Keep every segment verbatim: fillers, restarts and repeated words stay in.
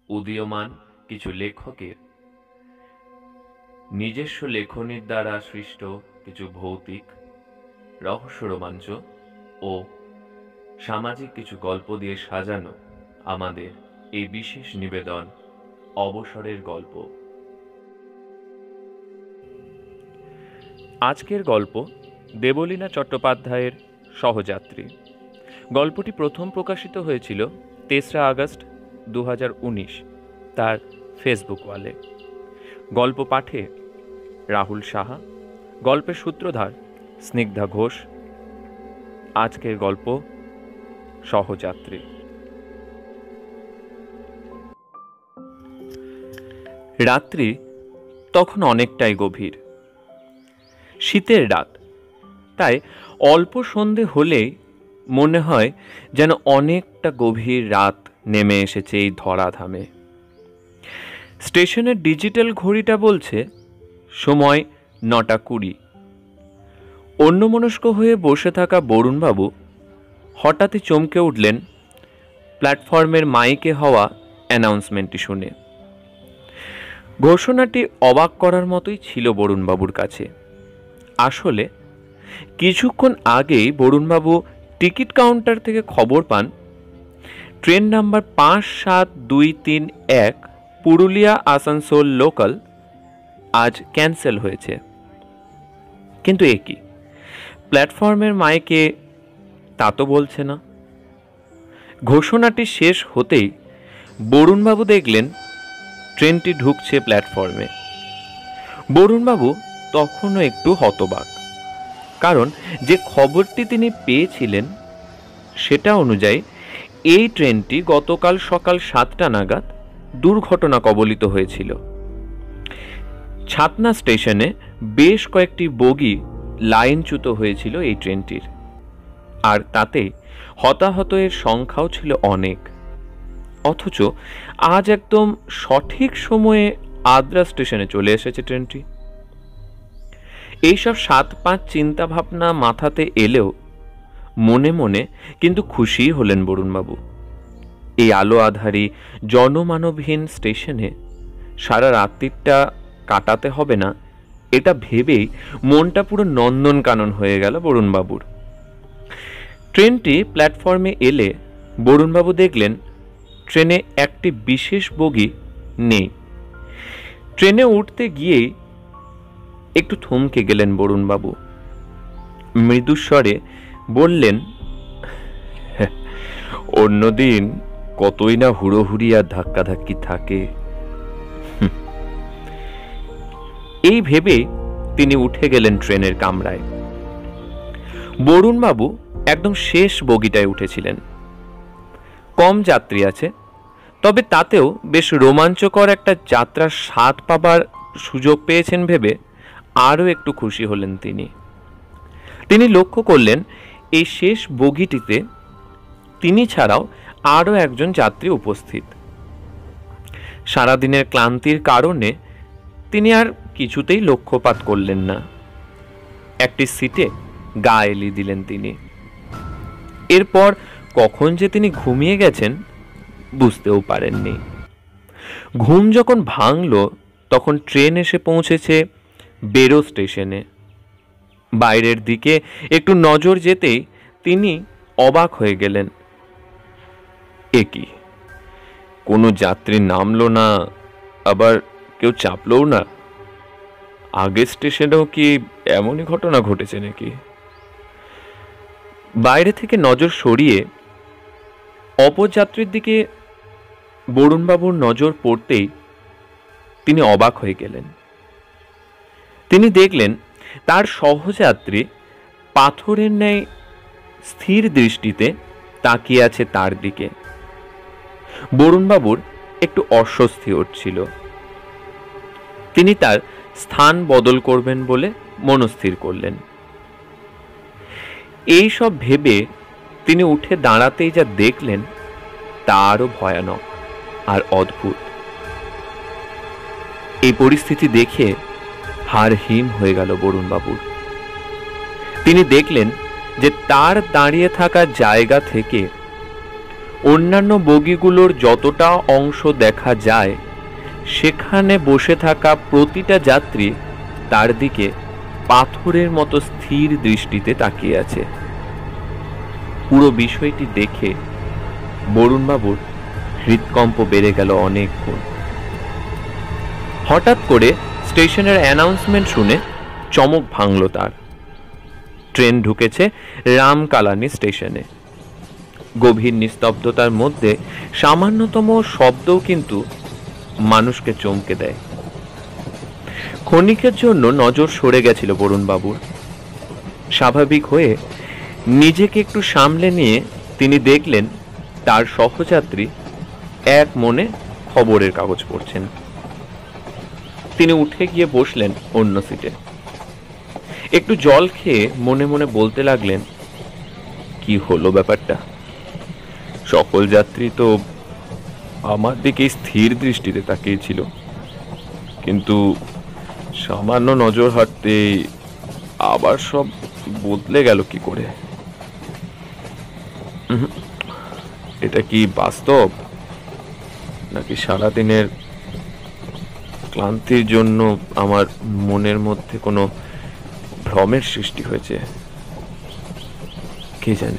উদীয়মান কিছু লেখকের নিজস্ব লেখনীর দ্বারা সৃষ্ট কিছু ভৌতিক রহস্য রোমাঞ্চ ও সামাজিক কিছু গল্প দিয়ে সাজানো আমাদের এই বিশেষ নিবেদন অবসরের গল্প। আজকের গল্প দেবলীনা চট্টোপাধ্যায়ের সহযাত্রী। গল্পটি প্রথম প্রকাশিত হয়েছিল তেসরা আগস্ট দু হাজার উনিশ তার ফেসবুক ওয়ালে। গল্প পাঠে রাহুল সাহা, গল্পের সূত্রধার স্নিগ্ধা ঘোষ। আজকের গল্প সহযাত্রী। রাত্রি তখন অনেকটাই গভীর, শীতের রাত, তাই অল্প সন্ধে হলেই মনে হয় যেন অনেকটা গভীর রাত নেমে এসেছে এই ধরাধামে। স্টেশনের ডিজিটাল ঘড়িটা বলছে সময় নটা কুড়ি। অন্যমনস্ক হয়ে বসে থাকা বরুণবাবু হঠাৎই চমকে উঠলেন প্ল্যাটফর্মের মাইকে হওয়া অ্যানাউন্সমেন্টটি শুনে। ঘোষণাটি অবাক করার মতোই ছিল বরুণবাবুর কাছে। আসলে কিছুক্ষণ আগেই বরুণবাবু টিকিট কাউন্টার থেকে খবর পান ট্রেন নাম্বার পাঁচ সাত দুই তিন এক পুরুলিয়া আসানসোল লোকাল আজ ক্যান্সেল হয়েছে। কিন্তু এ কি, প্ল্যাটফর্মের মাইকে তা তো বলছে না। ঘোষণাটি শেষ হতেই বরুণবাবু দেখলেন ট্রেনটি ঢুকছে প্ল্যাটফর্মে। বরুণবাবু তখনও একটু হতবাক, কারণ যে খবরটি তিনি পেয়েছিলেন সেটা অনুযায়ী এই ট্রেনটি গতকাল সকাল সাতটা নাগাদ দুর্ঘটনা কবলিত হয়েছিল। ছাতনা স্টেশনে বেশ কয়েকটি বগি লাইনচ্যুত হয়েছিল এই ট্রেনটির, আর তাতে হতাহতের সংখ্যাও ছিল অনেক। অথচ আজ একদম সঠিক সময়ে আদ্রা স্টেশনে চলে এসেছে ট্রেনটি। এইসব সাত পাঁচ চিন্তা ভাবনা মাথাতে এলেও মনে মনে কিন্তু খুশিই হলেন বরুণবাবু। এই আলো আধারী জনমানবহীন স্টেশনে সারা রাত্রিটা কাটাতে হবে না, এটা ভেবেই মনটা পুরো নন্দনকানন হয়ে গেল বরুণবাবুর। ট্রেনটি প্ল্যাটফর্মে এলে বরুণবাবু দেখলেন ট্রেনে একটি বিশেষ বগি নেই। ট্রেনে উঠতে গিয়েই একটু থমকে গেলেন বরুণবাবু। মৃদুস্বরে বললেন, অন্যদিন কতই না হুড়োহুড়ি আর ধাক্কাধাক্কি থাকে। এই ভেবে তিনি উঠে গেলেন ট্রেনের কামরায়। বরুণবাবু একদম শেষ বগিটায় উঠেছিলেন। কম যাত্রী আছে, তবে তাতেও বেশ রোমাঞ্চকর একটা যাত্রার স্বাদ পাবার সুযোগ পেয়েছেন ভেবে আরও একটু খুশি হলেন তিনি। তিনি লক্ষ্য করলেন এই শেষ বগিটিতে তিনি ছাড়াও আরও একজন যাত্রী উপস্থিত। সারাদিনের ক্লান্তির কারণে তিনি আর কিছুতেই লক্ষ্যপাত করলেন না। একটি সিটে গা এলিয়ে দিলেন তিনি। এরপর কখন যে তিনি ঘুমিয়ে গেছেন বুঝতেও পারেননি। ঘুম যখন ভাঙল তখন ট্রেন এসে পৌঁছেছে বেরো স্টেশনে। বাইরের দিকে একটু নজর যেতেই তিনি অবাক হয়ে গেলেন। এ কি, কোনো যাত্রী নামলো না, আবার কেউ চাপলও না। আগের স্টেশনেও কি এমনই ঘটনা ঘটেছে নাকি? বাইরে থেকে নজর সরিয়ে অপর যাত্রীর দিকে বরুণবাবুর নজর পড়তেই তিনি অবাক হয়ে গেলেন। তিনি দেখলেন তার সহযাত্রী পাথরের ন্যায় স্থির দৃষ্টিতে তাকিয়ে আছে তার দিকে। বরুণবাবুর একটু অস্বস্তি হচ্ছিল। তিনি তার স্থান বদল করবেন বলে মনস্থির করলেন। এই সব ভেবে তিনি উঠে দাঁড়াতেই যা দেখলেন তা আরো ভয়ানক আর অদ্ভুত। এই পরিস্থিতি দেখে হাড় হিম হয়ে গেল বরুণবাবুর। তিনি দেখলেন যে তার দাঁড়িয়ে থাকা জায়গা থেকে অন্যান্য বগিগুলোর যতটা অংশ দেখা যায় সেখানে বসে থাকা প্রতিটা যাত্রী তার দিকে পাথরের মতো স্থির দৃষ্টিতে তাকিয়ে আছে। পুরো বিষয়টি দেখে বরুণবাবুর হৃদকম্প বেড়ে গেল অনেক গুণ। হঠাৎ করে স্টেশনের অ্যানাউন্সমেন্ট শুনে চমক ভাঙল তার। ট্রেন ঢুকেছে রামকালানি স্টেশনে। গভীর নিস্তব্ধতার মধ্যে সামান্যতম শব্দও কিন্তু মানুষকে চমকে দেয়। ক্ষণিকের জন্য নজর সরে গেছিল বরুণবাবুর। স্বাভাবিক হয়ে নিজেকে একটু সামলে নিয়ে তিনি দেখলেন তার সহযাত্রী এক মনে খবরের কাগজ পড়ছেন। তিনি উঠে গিয়ে বসলেন অন্য সিটে। একটু জল খেয়ে মনে মনে বলতে লাগলেন, কি হলো ব্যাপারটা? সকল যাত্রী তো আমার দিকে স্থির দৃষ্টিতে তাকিয়েছিল, কিন্তু সামান্য নজর হাঁটতে আবার সব বদলে গেল কি করে? এটা কি বাস্তব, নাকি সারাদিনের ক্লান্তির জন্য আমার মনের মধ্যে কোনো ভ্রমের সৃষ্টি হয়েছে? কে জানে।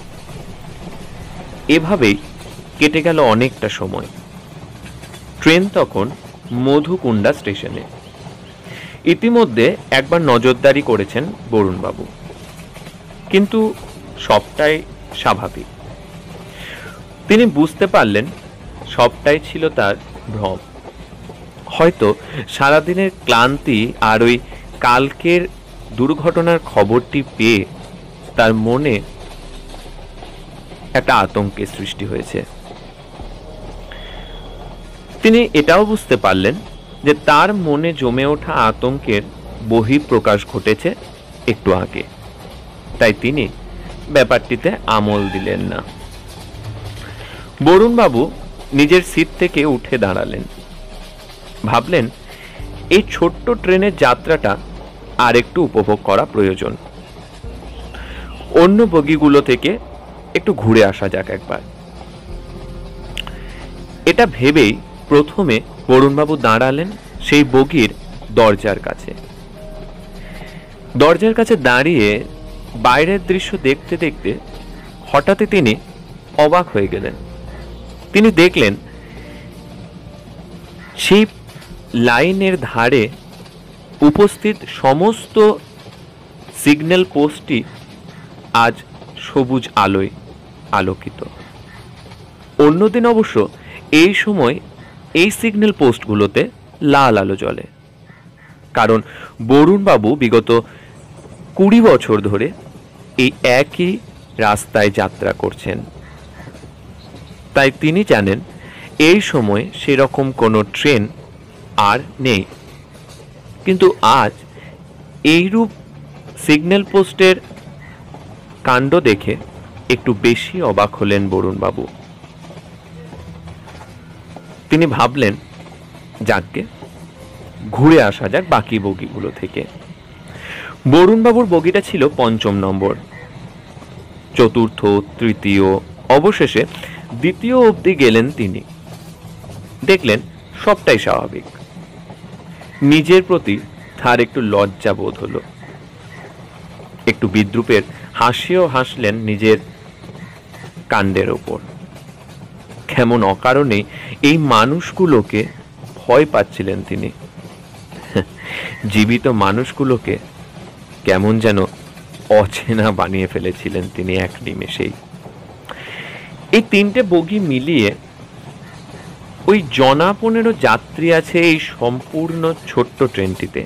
এভাবেই কেটে গেল অনেকটা সময়। ট্রেন তখন মধুকুণ্ডা স্টেশনে। ইতিমধ্যে একবার নজরদারি করেছেন বরুণবাবু, কিন্তু সবটাই স্বাভাবিক। তিনি বুঝতে পারলেন সবটাই ছিল তার ভ্রম। হয়তো সারাদিনের ক্লান্তি আর ওই কালকের দুর্ঘটনার খবরটি পেয়ে তার মনে একটা আতঙ্কের সৃষ্টি হয়েছে। তিনি এটাও বুঝতে পারলেন যে তার মনে জমে ওঠা আতঙ্কের বহিঃপ্রকাশ ঘটেছে একটু আগে, তাই তিনি ব্যাপারটিতে আমল দিলেন না। বরুণবাবু নিজের সিট থেকে উঠে দাঁড়ালেন। ভাবলেন এই ছোট্ট ট্রেনের যাত্রাটা আর একটু উপভোগ করা প্রয়োজন। অন্য বগিগুলো থেকে একটু ঘুরে আসা যাক একবার। এটা ভেবেই প্রথমে বরুণবাবু দাঁড়ালেন সেই বগির দরজার কাছে। দরজার কাছে দাঁড়িয়ে বাইরের দৃশ্য দেখতে দেখতে হঠাৎই তিনি অবাক হয়ে গেলেন। তিনি দেখলেন সেই লাইনের ধারে উপস্থিত সমস্ত সিগন্যাল পোস্টটি আজ সবুজ আলোয় আলোকিত। অন্যদিন অবশ্য এই সময় এই সিগন্যাল পোস্টগুলোতে লাল আলো জ্বলে, কারণ বরুণবাবু বিগত কুড়ি বছর ধরে এই একই রাস্তায় যাত্রা করছেন। তাই তিনি জানেন এই সময় সেরকম কোনো ট্রেন আর নেই। কিন্তু আজ এইরূপ সিগন্যাল পোস্টের কাণ্ড দেখে একটু বেশি অবাক হলেন বরুণবাবু। তিনি ভাবলেন, যাকগে, ঘুরে আসা যাক বাকি বগিগুলো থেকে। বরুণবাবুর বগিটা ছিল পঞ্চম নম্বর। চতুর্থ, তৃতীয়, অবশেষে দ্বিতীয় অবধি গেলেন তিনি। দেখলেন সবটাই স্বাভাবিক। নিজের প্রতি তার একটু লজ্জা বোধ হলো। একটু বিদ্রুপের হাসিও হাসলেন নিজের কাণ্ডের ওপর। কেমন অকারণে এই মানুষগুলোকে ভয় পাচ্ছিলেন তিনি। জীবিত মানুষগুলোকে কেমন যেন অচেনা বানিয়ে ফেলেছিলেন তিনি এক নিমেষেই। এই তিনটে বগি মিলিয়ে ওই জনা পনেরো যাত্রী আছে এই সম্পূর্ণ ছোট্ট ট্রেনটিতে।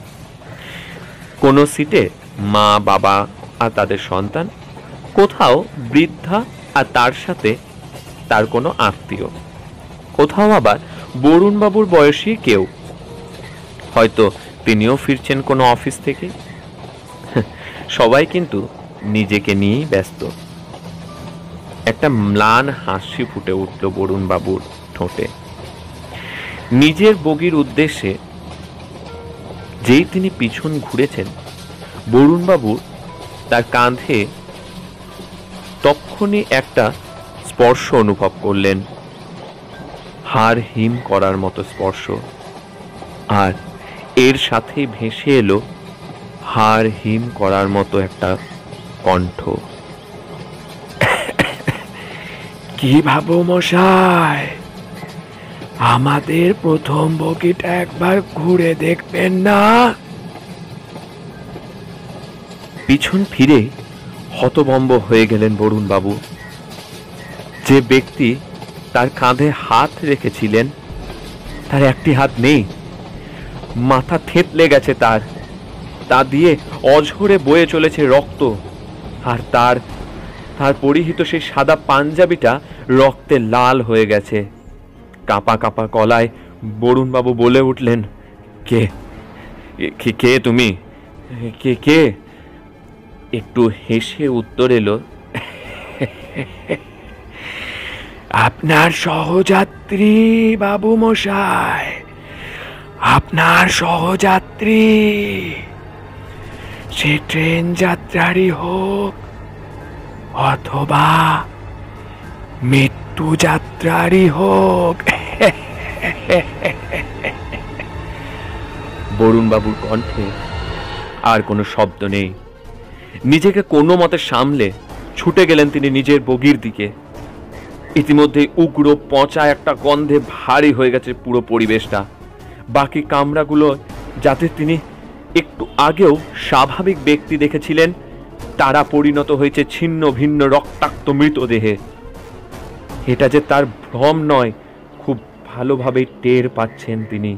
কোনো সিটে মা, বাবা আর তাদের সন্তান, কোথাও বৃদ্ধা আর তার সাথে তার কোনো আত্মীয়, কোথাও আবার বরুণবাবুর বয়সী কেউ, হয়তো তিনিও ফিরছেন কোনো অফিস থেকে। সবাই কিন্তু নিজেকে নিয়েই ব্যস্ত। একটা ম্লান হাসি ফুটে উঠল বরুণবাবুর ঠোঁটে। নিজের বগির উদ্দেশ্যে যেই তিনি পিছন ঘুরেছেন, বরুণবাবু তার কাঁধে তক্ষুনি একটা স্পর্শ অনুভব করলেন, হাড় হিম করার মতো স্পর্শ। আর এর সাথে ভেসে এলো হাড় হিম করার মতো একটা কণ্ঠ। কি ভাবো মশাই, আমাদের প্রথম বগিটা একবার ঘুরে দেখবেন না? পিছন ফিরে হতভম্ব হয়ে গেলেন বরুণ বাবু। যে ব্যক্তি তার কাঁধে হাত রেখেছিলেন তার একটি হাত নেই, মাথা থেতলে গেছে তার, তা দিয়ে অঝরে বয়ে চলেছে রক্ত। আর তার তার পরিহিত সেই সাদা পাঞ্জাবিটা রক্তে লাল হয়ে গেছে। কাঁপা কাঁপা গলায় বরুণবাবু বলে উঠলেন, কে কে কে তুমি? কে কে একটু হেসে উত্তর এলো, আপনার সহযাত্রী বাবু মশাই, আপনার সহযাত্রী। সে ট্রেন যাত্রারই হোক অথবা মৃত্যু যাত্রারই হোক। বরুণবাবুর কণ্ঠে আর কোনো শব্দ নেই। নিজেকে কোনো মতে সামলে ছুটে গেলেন তিনি নিজের বগির দিকে। ইতিমধ্যে উগ্র পচা একটা গন্ধে ভারী হয়ে গেছে পুরো পরিবেশটা। বাকি কামরাগুলো যাতে তিনি একটু আগেও স্বাভাবিক ব্যক্তি দেখেছিলেন, তারা পরিণত হয়েছে ছিন্ন ভিন্ন রক্তাক্ত মৃতদেহে। এটা যে তার ভ্রম নয়, খুব ভালোভাবেই টের পাচ্ছেন তিনি।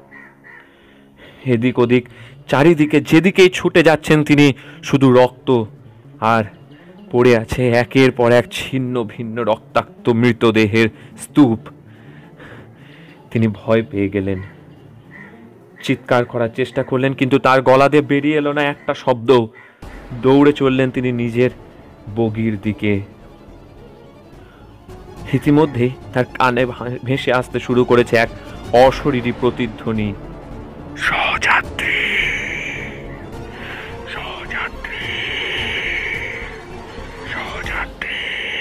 এদিক ওদিক চারিদিকে যেদিকেই ছুটে যাচ্ছেন তিনি, শুধু রক্ত, আর পড়ে আছে একের পর এক ছিন্ন ভিন্ন রক্তাক্ত মৃতদেহের স্তূপ। তিনি ভয় পেয়ে গেলেন, চিৎকার করার চেষ্টা করলেন, কিন্তু তার গলা দিয়ে বেরিয়ে এলো না একটা শব্দ। দৌড়ে চললেন তিনি নিজের বগির দিকে। ইতিমধ্যেই তার কানে ভেসে আসতে শুরু করেছে এক অশরীরী প্রতিধ্বনি, সহযাত্রী, সহযাত্রী, সহযাত্রী,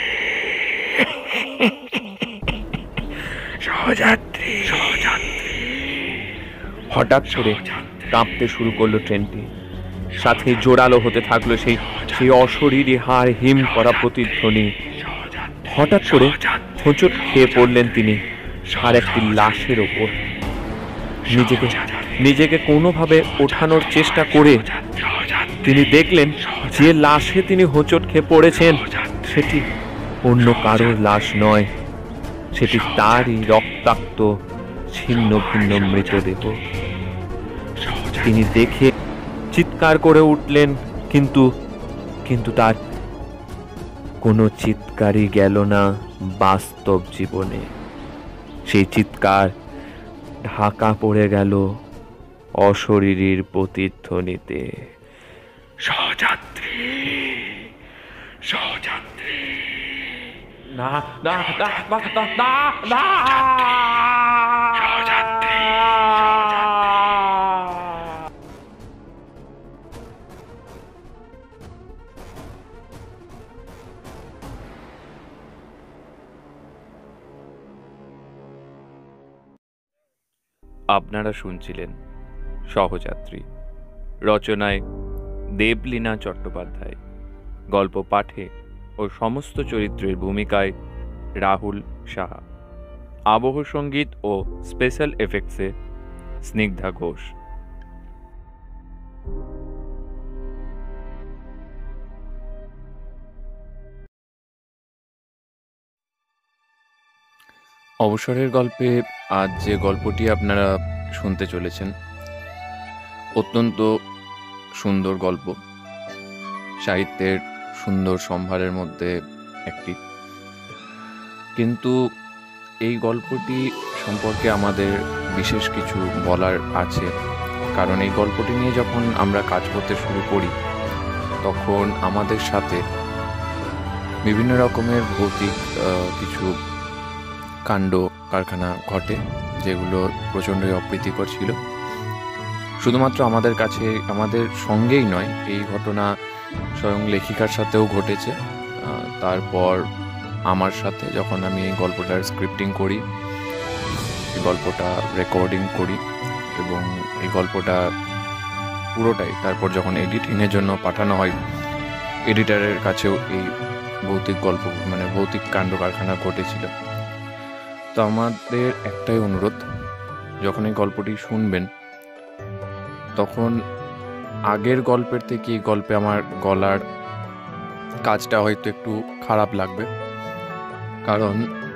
সহযাত্রী, সহযাত্রী। হঠাৎ করে কাঁপতে শুরু করলো ট্রেনটি। সাথে জোরালো হতে থাকলো সেই সেই অশরীরী হাড় হিম করা প্রতিধ্বনি। হঠাৎ করে হোঁচট খেয়ে পড়লেন তিনি আর একটি লাশের ওপর। নিজেকে নিজেকে কোনোভাবে ওঠানোর চেষ্টা করে তিনি দেখলেন যে লাশে তিনি হোঁচট খেয়ে পড়েছেন সেটি অন্য কারোর লাশ নয়, সেটি তারই রক্তাক্ত ছিন্ন ভিন্ন মৃতদেহ। তিনি দেখে চিৎকার করে উঠলেন, কিন্তু কিন্তু তার কোনো চিৎকারই গেল না বাস্তব জীবনে। সেই চিৎকার ঢাকা পড়ে গেল অশরীরীর প্রতিধ্বনিতে। সহযাত্রী, সহযাত্রী, না না না না না না সহযাত্রী। আপনারা শুনছিলেন সহযাত্রী, রচনায় দেবলীনা চট্টোপাধ্যায়, গল্প পাঠে ও সমস্ত চরিত্রের ভূমিকায় রাহুল সাহা, আবহ সঙ্গীত ও স্পেশাল এফেক্টসে স্নিগ্ধা ঘোষ। অবসরের গল্পে আজ যে গল্পটি আপনারা শুনতে চলেছেন অত্যন্ত সুন্দর গল্প, সাহিত্যের সুন্দর সম্ভারের মধ্যে একটি। কিন্তু এই গল্পটি সম্পর্কে আমাদের বিশেষ কিছু বলার আছে, কারণ এই গল্পটি নিয়ে যখন আমরা কাজ করতে শুরু করি তখন আমাদের সাথে বিভিন্ন রকমের ভৌতিক কিছু কাণ্ড কারখানা ঘটে, যেগুলো প্রচণ্ডই অপ্রীতিকর ছিল। শুধুমাত্র আমাদের কাছে, আমাদের সঙ্গেই নয়, এই ঘটনা স্বয়ং লেখিকার সাথেও ঘটেছে। তারপর আমার সাথে যখন আমি এই গল্পটার স্ক্রিপ্টিং করি, এই গল্পটা রেকর্ডিং করি এবং এই গল্পটা পুরোটাই তারপর যখন এডিটিংয়ের জন্য পাঠানো হয়, এডিটারের কাছেও এই ভৌতিক গল্প মানে ভৌতিক কাণ্ড কারখানা ঘটেছিল। তো আমাদের একটাই অনুরোধ, যখন এই গল্পটি শুনবেন তখন আগের গল্পের থেকে এই গল্পে আমার গলার কাজটা হয়তো একটু খারাপ লাগবে, কারণ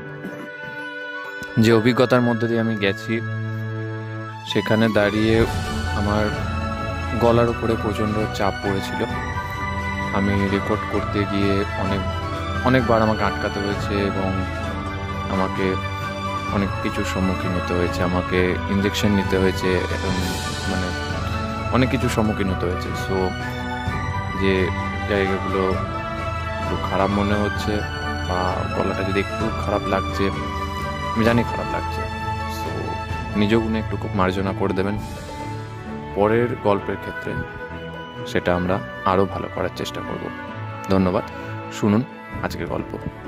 যে অভিজ্ঞতার মধ্যে দিয়ে আমি গেছি সেখানে দাঁড়িয়ে আমার গলার উপরে প্রচণ্ড চাপ পড়েছিল। আমি রেকর্ড করতে গিয়ে অনেক অনেকবার আমাকে আটকাতে হয়েছে এবং আমাকে অনেক কিছুর সম্মুখীন হতে হয়েছে, আমাকে ইঞ্জেকশন নিতে হয়েছে, মানে অনেক কিছুর সম্মুখীন হতে হয়েছে। সো যে জায়গাগুলো একটু খারাপ মনে হচ্ছে বা গলাটা যদি একটু খারাপ লাগছে, আমি জানি খারাপ লাগছে, সো নিজ গুণে একটু খুব মার্জনা করে দেবেন। পরের গল্পের ক্ষেত্রে সেটা আমরা আরও ভালো করার চেষ্টা করব। ধন্যবাদ। শুনুন আজকের গল্প।